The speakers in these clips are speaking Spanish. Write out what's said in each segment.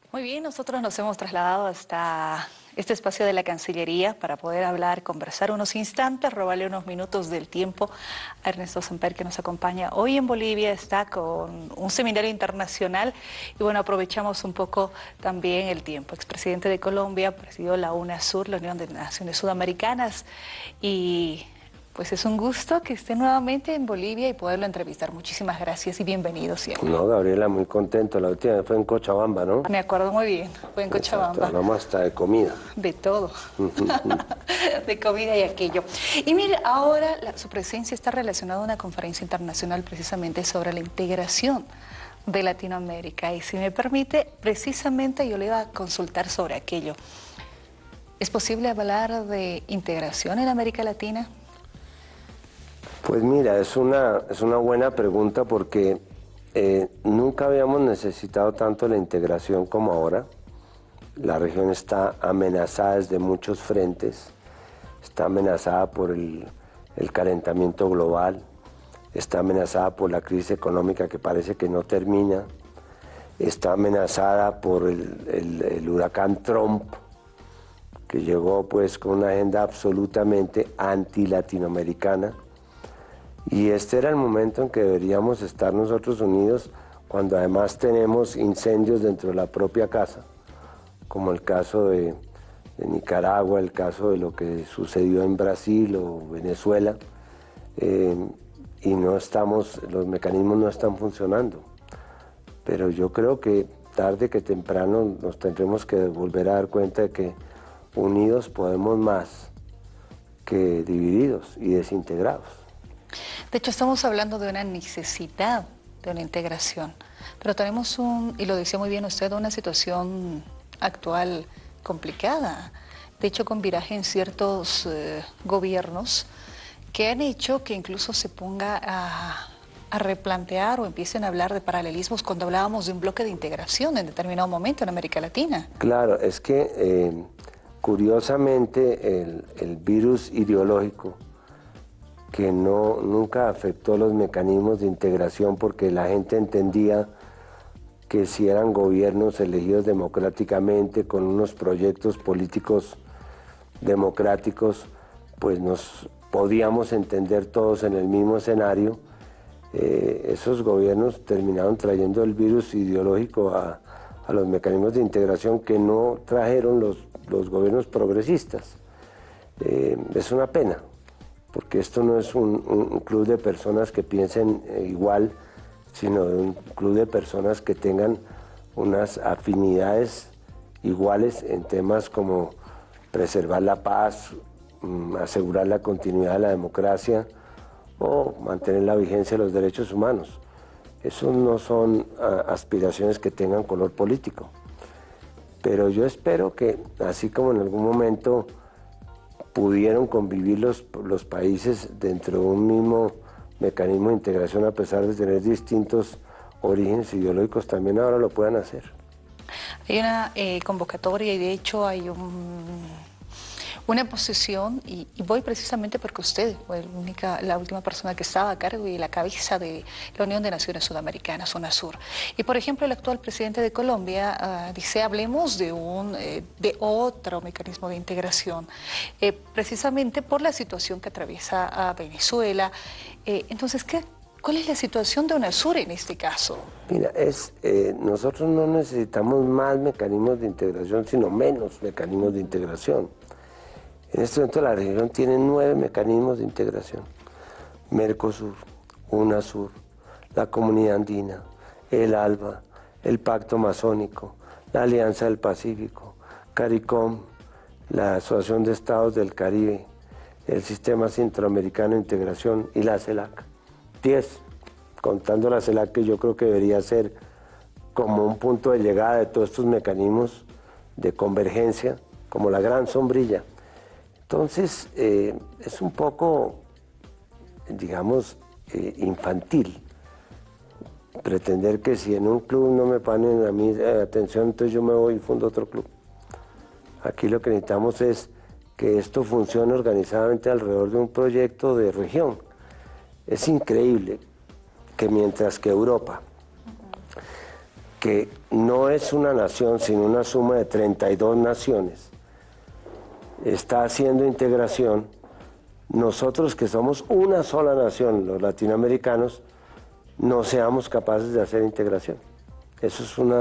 Muy bien, nosotros nos hemos trasladado hasta este espacio de la Cancillería para poder hablar, conversar unos instantes, robarle unos minutos del tiempo a Ernesto Samper, que nos acompaña hoy en Bolivia, está con un seminario internacional y bueno, aprovechamos un poco también el tiempo. Expresidente de Colombia, presidió la UNASUR, la Unión de Naciones Sudamericanas, y pues es un gusto que esté nuevamente en Bolivia y poderlo entrevistar. Muchísimas gracias y bienvenido siempre. No, Gabriela, muy contento. La última vez fue en Cochabamba, ¿no? Me acuerdo muy bien, fue en Exacto, Cochabamba. hablamos hasta de comida. De todo, de comida y aquello. Y mire, ahora su presencia está relacionada a una conferencia internacional precisamente sobre la integración de Latinoamérica. Y si me permite, precisamente yo le iba a consultar sobre aquello. ¿Es posible hablar de integración en América Latina? Pues mira, es una buena pregunta porque nunca habíamos necesitado tanto la integración como ahora. La región está amenazada desde muchos frentes. Está amenazada por el calentamiento global, está amenazada por la crisis económica que parece que no termina, está amenazada por el huracán Trump, que llegó pues con una agenda absolutamente anti-latinoamericana. Y este era el momento en que deberíamos estar nosotros unidos, cuando además tenemos incendios dentro de la propia casa, como el caso de Nicaragua, el caso de lo que sucedió en Brasil o Venezuela, y los mecanismos no están funcionando. Pero yo creo que tarde que temprano nos tendremos que volver a dar cuenta de que unidos podemos más que divididos y desintegrados. De hecho, estamos hablando de una necesidad de una integración, pero tenemos y lo decía muy bien usted, una situación actual complicada, de hecho con viraje en ciertos gobiernos que han hecho que incluso se ponga a replantear o empiecen a hablar de paralelismos cuando hablábamos de un bloque de integración en determinado momento en América Latina. Claro, es que curiosamente el virus ideológico que nunca afectó los mecanismos de integración, porque la gente entendía que si eran gobiernos elegidos democráticamente con unos proyectos políticos democráticos, pues nos podíamos entender todos en el mismo escenario. Esos gobiernos terminaron trayendo el virus ideológico a los mecanismos de integración que no trajeron los gobiernos progresistas. Es una pena, porque esto no es un club de personas que piensen igual, sino de un club de personas que tengan unas afinidades iguales en temas como preservar la paz, asegurar la continuidad de la democracia o mantener la vigencia de los derechos humanos. Eso no son aspiraciones que tengan color político. Pero yo espero que, así como en algún momento pudieron convivir los países dentro de un mismo mecanismo de integración a pesar de tener distintos orígenes ideológicos, también ahora lo puedan hacer. Hay una convocatoria y de hecho hay una posición y voy precisamente porque usted fue la última persona que estaba a cargo y la cabeza de la Unión de Naciones Sudamericanas, UNASUR. Y por ejemplo el actual presidente de Colombia dice, hablemos de otro mecanismo de integración, precisamente por la situación que atraviesa a Venezuela. Entonces, ¿cuál es la situación de UNASUR en este caso? Mira, nosotros no necesitamos más mecanismos de integración, sino menos mecanismos de integración. En este momento la región tiene 9 mecanismos de integración: Mercosur, UNASUR, la Comunidad Andina, el ALBA, el Pacto Masónico, la Alianza del Pacífico, CARICOM, la Asociación de Estados del Caribe, el Sistema Centroamericano de Integración y la CELAC. 10, contando la CELAC, que yo creo que debería ser como un punto de llegada de todos estos mecanismos de convergencia, como la gran sombrilla. Entonces, es un poco, digamos, infantil pretender que si en un club no me ponen a mí atención, entonces yo me voy y fundo otro club. Aquí lo que necesitamos es que esto funcione organizadamente alrededor de un proyecto de región. Es increíble que mientras que Europa, que que no es una nación, sino una suma de 32 naciones, está haciendo integración, nosotros que somos una sola nación, los latinoamericanos, no seamos capaces de hacer integración. Eso es una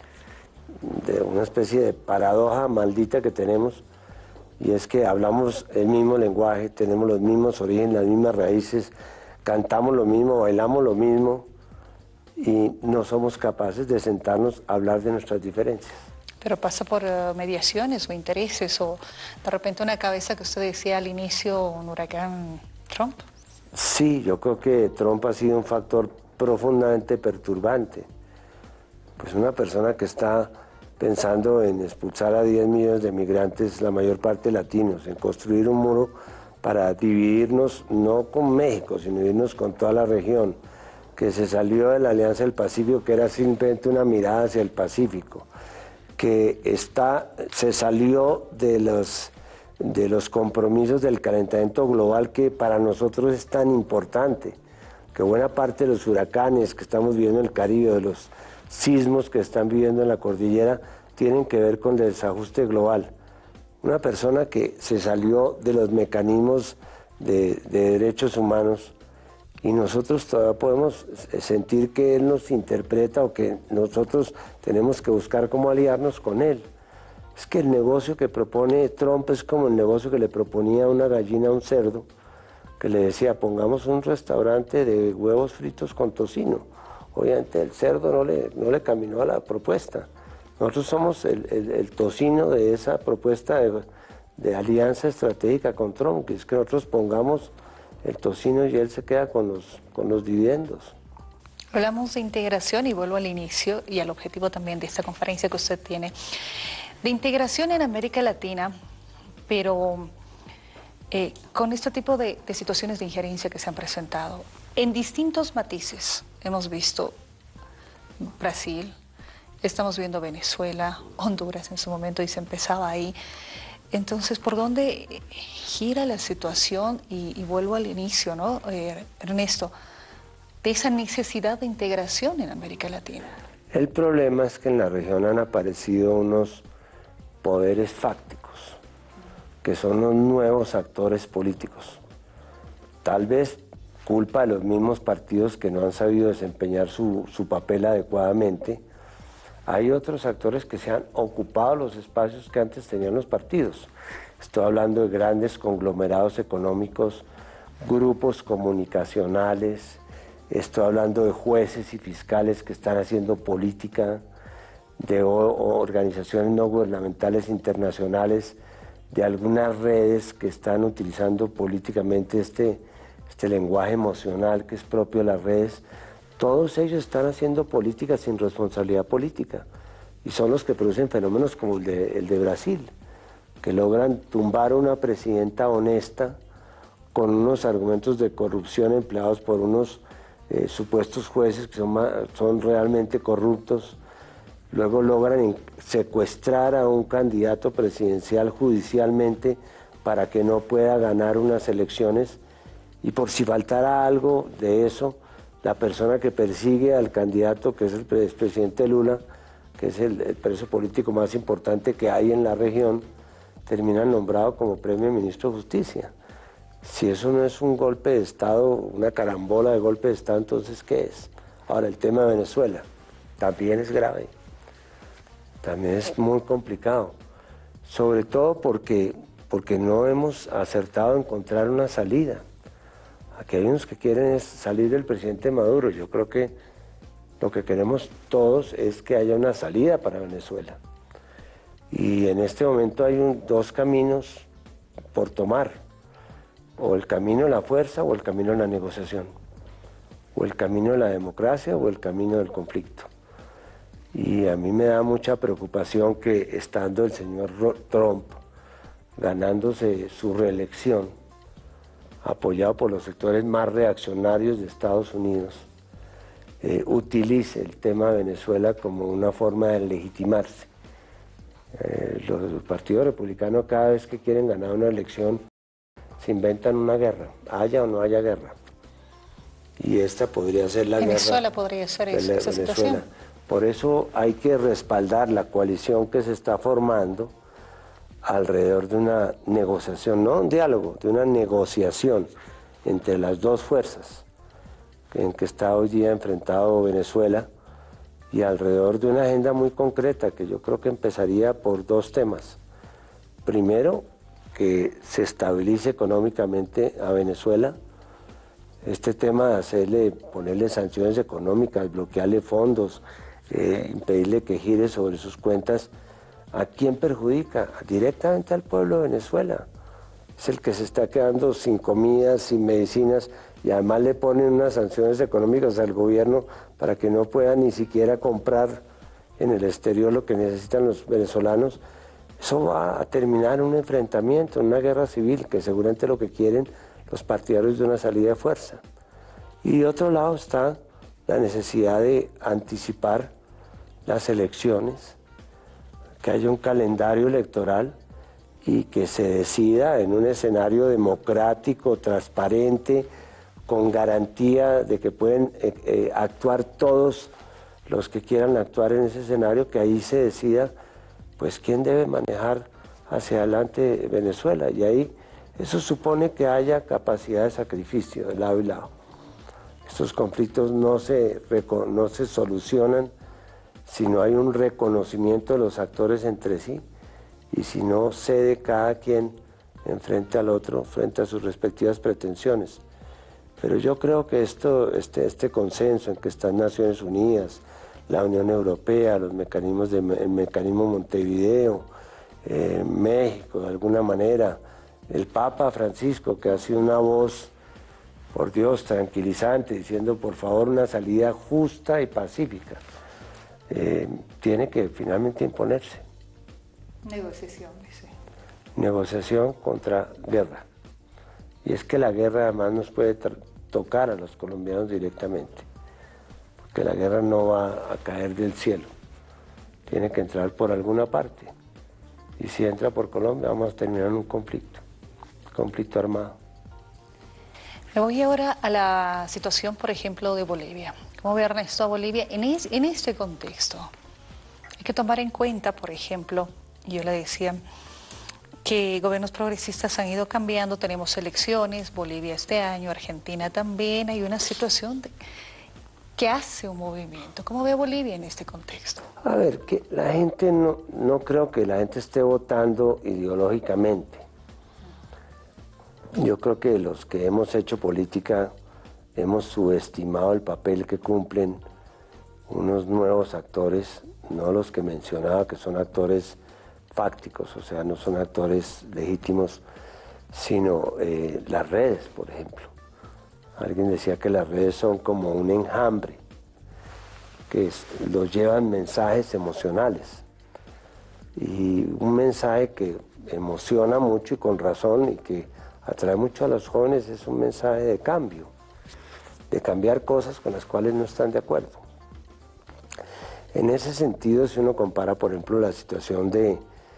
una especie de paradoja maldita que tenemos, y es que hablamos el mismo lenguaje, tenemos los mismos orígenes, las mismas raíces, cantamos lo mismo, bailamos lo mismo, y no somos capaces de sentarnos a hablar de nuestras diferencias. Pero pasa por mediaciones o intereses, o de repente una cabeza que usted decía al inicio, un huracán Trump. Sí, yo creo que Trump ha sido un factor profundamente perturbante. Pues una persona que está pensando en expulsar a 10 millones de migrantes, la mayor parte latinos, en construir un muro para dividirnos, no con México, sino dividirnos con toda la región, que se salió de la Alianza del Pacífico, que era simplemente una mirada hacia el Pacífico, que se salió de los compromisos del calentamiento global, que para nosotros es tan importante, que buena parte de los huracanes que estamos viviendo en el Caribe, de los sismos que están viviendo en la cordillera, tienen que ver con el desajuste global. Una persona que se salió de los mecanismos de derechos humanos, y nosotros todavía podemos sentir que él nos interpreta, o que nosotros tenemos que buscar cómo aliarnos con él. Es que el negocio que propone Trump es como el negocio que le proponía una gallina a un cerdo, que le decía: pongamos un restaurante de huevos fritos con tocino. Obviamente el cerdo no le caminó a la propuesta. Nosotros somos el tocino de esa propuesta de alianza estratégica con Trump, que es que nosotros pongamos el tocino y él se queda con los dividendos. Hablamos de integración y vuelvo al inicio y al objetivo también de esta conferencia que usted tiene, de integración en América Latina, pero con este tipo de situaciones de injerencia que se han presentado en distintos matices. Hemos visto Brasil, estamos viendo Venezuela, Honduras en su momento, y se empezaba ahí. Entonces, ¿por dónde gira la situación? Y vuelvo al inicio, ¿no, Ernesto? De esa necesidad de integración en América Latina. El problema es que en la región han aparecido unos poderes fácticos, que son los nuevos actores políticos. Tal vez culpa de los mismos partidos que no han sabido desempeñar su papel adecuadamente. Hay otros actores que se han ocupado los espacios que antes tenían los partidos. Estoy hablando de grandes conglomerados económicos, grupos comunicacionales, estoy hablando de jueces y fiscales que están haciendo política, de organizaciones no gubernamentales internacionales, de algunas redes que están utilizando políticamente este lenguaje emocional que es propio de las redes. Todos ellos están haciendo política sin responsabilidad política, y son los que producen fenómenos como el de Brasil, que logran tumbar a una presidenta honesta con unos argumentos de corrupción empleados por unos supuestos jueces que son realmente corruptos. Luego logran secuestrar a un candidato presidencial judicialmente para que no pueda ganar unas elecciones, y por si faltara algo de eso, la persona que persigue al candidato, que es el expresidente Lula, que es el preso político más importante que hay en la región, termina nombrado como Premio Ministro de Justicia. Si eso no es un golpe de Estado, una carambola de golpe de Estado, entonces ¿qué es? Ahora, el tema de Venezuela también es grave, también es muy complicado, sobre todo porque no hemos acertado a encontrar una salida. Aquí hay unos que quieren salir del presidente Maduro. Yo creo que lo que queremos todos es que haya una salida para Venezuela. Y en este momento hay dos caminos por tomar: o el camino de la fuerza o el camino de la negociación, o el camino de la democracia o el camino del conflicto. Y a mí me da mucha preocupación que, estando el señor Trump ganándose su reelección, apoyado por los sectores más reaccionarios de Estados Unidos, utilice el tema de Venezuela como una forma de legitimarse. Los partidos republicanos, cada vez que quieren ganar una elección, se inventan una guerra, haya o no haya guerra. Y esta podría ser la Venezuela guerra. podría ser esa situación. Por eso hay que respaldar la coalición que se está formando alrededor de una negociación, no un diálogo, de una negociación entre las dos fuerzas en que está hoy día enfrentado Venezuela, y alrededor de una agenda muy concreta que yo creo que empezaría por dos temas. Primero, que se estabilice económicamente a Venezuela. Este tema de ponerle sanciones económicas, bloquearle fondos, impedirle que gire sobre sus cuentas, ¿a quién perjudica? Directamente al pueblo de Venezuela. Es el que se está quedando sin comida, sin medicinas, y además le ponen unas sanciones económicas al gobierno para que no pueda ni siquiera comprar en el exterior lo que necesitan los venezolanos. Eso va a terminar en un enfrentamiento, en una guerra civil, que seguramente lo que quieren los partidarios de una salida de fuerza. Y de otro lado está la necesidad de anticipar las elecciones, que haya un calendario electoral y que se decida en un escenario democrático, transparente, con garantía de que pueden actuar todos los que quieran actuar en ese escenario, que ahí se decida pues quién debe manejar hacia adelante Venezuela. Y ahí eso supone que haya capacidad de sacrificio de lado y lado. Estos conflictos no se solucionan si no hay un reconocimiento de los actores entre sí y si no cede cada quien enfrente al otro, frente a sus respectivas pretensiones. Pero yo creo que este consenso en que están Naciones Unidas, la Unión Europea, los mecanismos el mecanismo Montevideo, México de alguna manera, el Papa Francisco, que ha sido una voz, por Dios, tranquilizante, diciendo por favor una salida justa y pacífica, tiene que finalmente imponerse. Negociación, dice. Negociación contra guerra. Y es que la guerra además nos puede tocar a los colombianos directamente, porque la guerra no va a caer del cielo, tiene que entrar por alguna parte. Y si entra por Colombia vamos a terminar en un conflicto armado. Me voy ahora a la situación, por ejemplo, de Bolivia. ¿Cómo ve Ernesto a Bolivia en este contexto? Hay que tomar en cuenta, por ejemplo, yo le decía, que gobiernos progresistas han ido cambiando, tenemos elecciones, Bolivia este año, Argentina también, hay una situación que hace un movimiento. ¿Cómo ve Bolivia en este contexto? A ver, que la gente no creo que la gente esté votando ideológicamente. Yo creo que los que hemos hecho política hemos subestimado el papel que cumplen unos nuevos actores, no los que mencionaba, que son actores fácticos, o sea, no son actores legítimos, sino las redes, por ejemplo. Alguien decía que las redes son como un enjambre, que los llevan mensajes emocionales. Y un mensaje que emociona mucho y con razón y que atrae mucho a los jóvenes es un mensaje de cambio, de cambiar cosas con las cuales no están de acuerdo. En ese sentido, si uno compara, por ejemplo, la situación de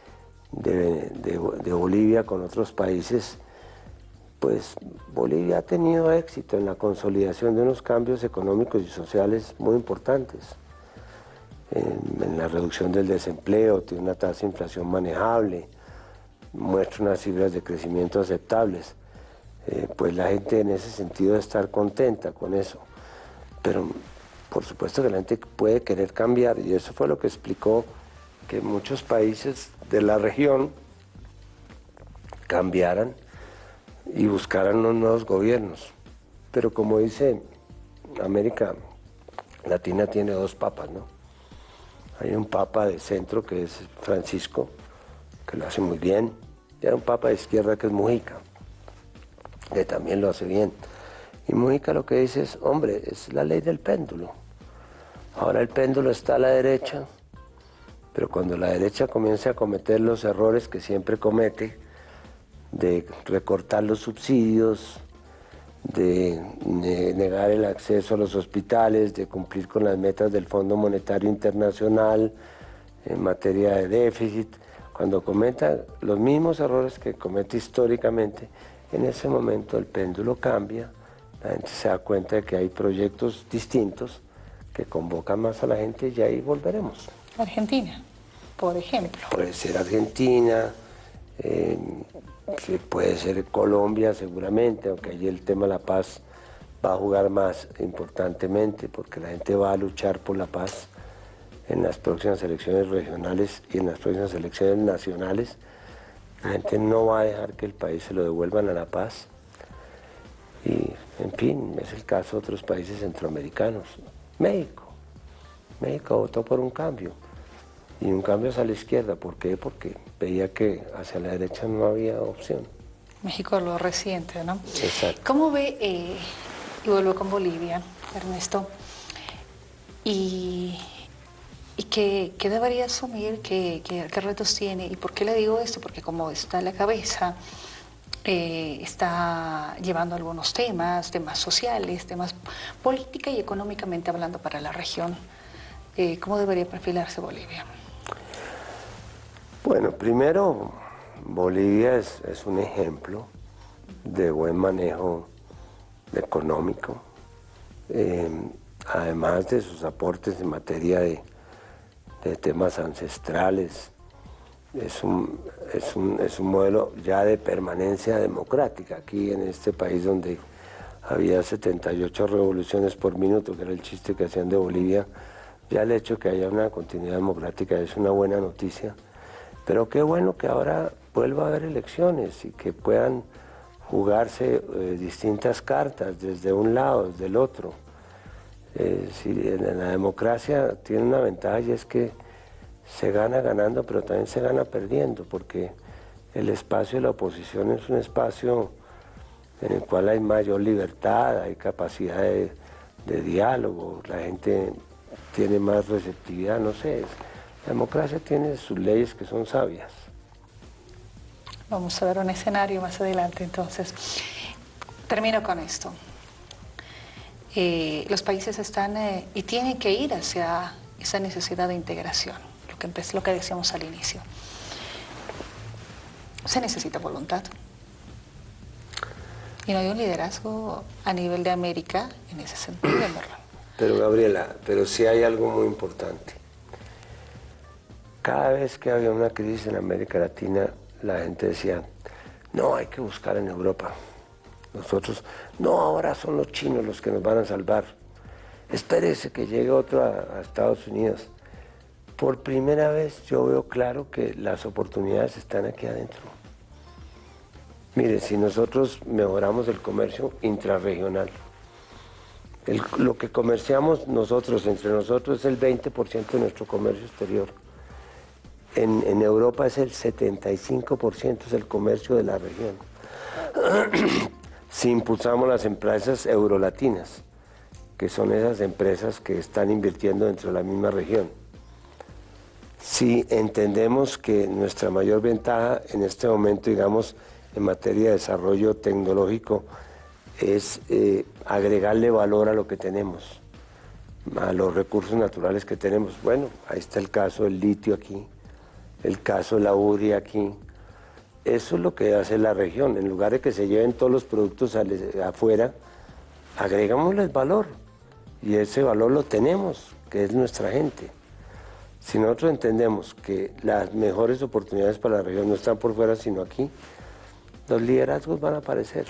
Bolivia con otros países, pues Bolivia ha tenido éxito en la consolidación de unos cambios económicos y sociales muy importantes. En la reducción del desempleo, tiene una tasa de inflación manejable, muestra unas cifras de crecimiento aceptables. Pues la gente en ese sentido debe estar contenta con eso. Pero por supuesto que la gente puede querer cambiar, y eso fue lo que explicó que muchos países de la región cambiaran y buscaran unos nuevos gobiernos. Pero como dice, América Latina tiene dos papas, ¿no? Hay un papa de centro que es Francisco, que lo hace muy bien, y hay un papa de izquierda que es Mujica, que también lo hace bien. Y Mujica lo que dice es, hombre, es la ley del péndulo. Ahora el péndulo está a la derecha, pero cuando la derecha comience a cometer los errores que siempre comete, de recortar los subsidios, de negar el acceso a los hospitales, de cumplir con las metas del Fondo Monetario Internacional en materia de déficit, cuando cometa los mismos errores que comete históricamente, en ese momento el péndulo cambia, la gente se da cuenta de que hay proyectos distintos que convocan más a la gente y ahí volveremos. Argentina, por ejemplo. Puede ser Argentina, puede ser Colombia seguramente, aunque allí el tema de la paz va a jugar más importantemente porque la gente va a luchar por la paz en las próximas elecciones regionales y en las próximas elecciones nacionales. La gente no va a dejar que el país se lo devuelvan a la paz. Y, en fin, es el caso de otros países centroamericanos. México votó por un cambio. Y un cambio hacia la izquierda. ¿Por qué? Porque veía que hacia la derecha no había opción. México lo resiente, ¿no? Exacto. ¿Cómo ve, y vuelvo con Bolivia, Ernesto, y qué debería asumir, qué retos tiene? ¿Y por qué le digo esto? Porque como está en la cabeza, está llevando algunos temas sociales, temas política y económicamente hablando para la región. ¿Cómo debería perfilarse Bolivia? Bueno, primero, Bolivia es un ejemplo de buen manejo económico, además de sus aportes en materia de temas ancestrales. Es un modelo ya de permanencia democrática aquí en este país donde había 78 revoluciones por minuto, que era el chiste que hacían de Bolivia. Ya el hecho que haya una continuidad democrática es una buena noticia, pero qué bueno que ahora vuelva a haber elecciones y que puedan jugarse distintas cartas desde un lado, desde el otro. En la democracia tiene una ventaja y es que se gana ganando, pero también se gana perdiendo, porque el espacio de la oposición es un espacio en el cual hay mayor libertad, hay capacidad de diálogo, la gente tiene más receptividad, no sé. La democracia tiene sus leyes que son sabias. Vamos a ver un escenario más adelante, entonces. Termino con esto. Los países están y tienen que ir hacia esa necesidad de integración, lo que decíamos al inicio. Se necesita voluntad. Y no hay un liderazgo a nivel de América en ese sentido, ¿verdad? Pero Gabriela, sí hay algo muy importante. Cada vez que había una crisis en América Latina, la gente decía, no, hay que buscar en Europa. Nosotros, no, ahora son los chinos los que nos van a salvar. Espérese que llegue otro a Estados Unidos. Por primera vez yo veo claro que las oportunidades están aquí adentro. Mire, si nosotros mejoramos el comercio intrarregional, lo que comerciamos nosotros, entre nosotros, es el 20% de nuestro comercio exterior. En Europa es el 75%, es el comercio de la región. Si impulsamos las empresas eurolatinas, que son esas empresas que están invirtiendo dentro de la misma región. Si entendemos que nuestra mayor ventaja en este momento, digamos, en materia de desarrollo tecnológico, es agregarle valor a lo que tenemos, a los recursos naturales que tenemos. Bueno, ahí está el caso del litio aquí, el caso de la urea aquí. Eso es lo que hace la región. En lugar de que se lleven todos los productos afuera, agregámosles valor. Y ese valor lo tenemos, que es nuestra gente. Si nosotros entendemos que las mejores oportunidades para la región no están por fuera, sino aquí, los liderazgos van a aparecer,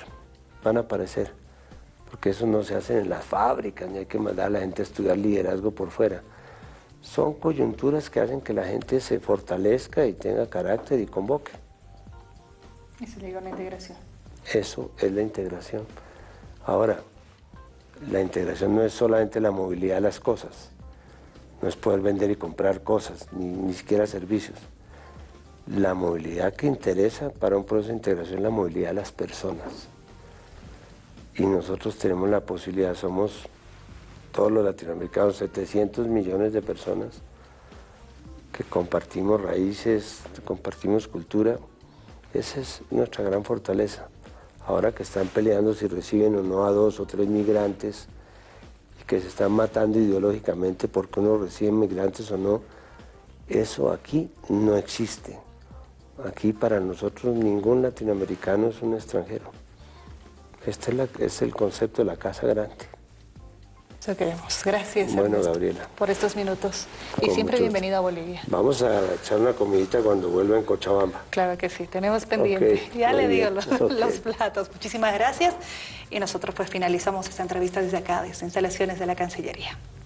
porque eso no se hace en las fábricas, ni hay que mandar a la gente a estudiar liderazgo por fuera. Son coyunturas que hacen que la gente se fortalezca y tenga carácter y convoque. Y se le llama integración. Eso es la integración. Ahora, la integración no es solamente la movilidad de las cosas, no es poder vender y comprar cosas, ni siquiera servicios. La movilidad que interesa para un proceso de integración es la movilidad de las personas. Y nosotros tenemos la posibilidad, somos todos los latinoamericanos, 700 millones de personas que compartimos raíces, compartimos cultura. Esa es nuestra gran fortaleza. Ahora que están peleando si reciben o no a 2 o 3 migrantes y que se están matando ideológicamente porque uno recibe migrantes o no, eso aquí no existe. Aquí para nosotros ningún latinoamericano es un extranjero. Este es el concepto de la casa grande. Eso queremos. Gracias, Bueno, Ernesto, Gabriela, por estos minutos. Y con siempre mucho bienvenido a Bolivia. Vamos a echar una comidita cuando vuelva en Cochabamba. Claro que sí, tenemos pendiente. Ok, Ya muy le digo bien. los platos. Muchísimas gracias. Y nosotros pues finalizamos esta entrevista desde acá, desde instalaciones de la Cancillería.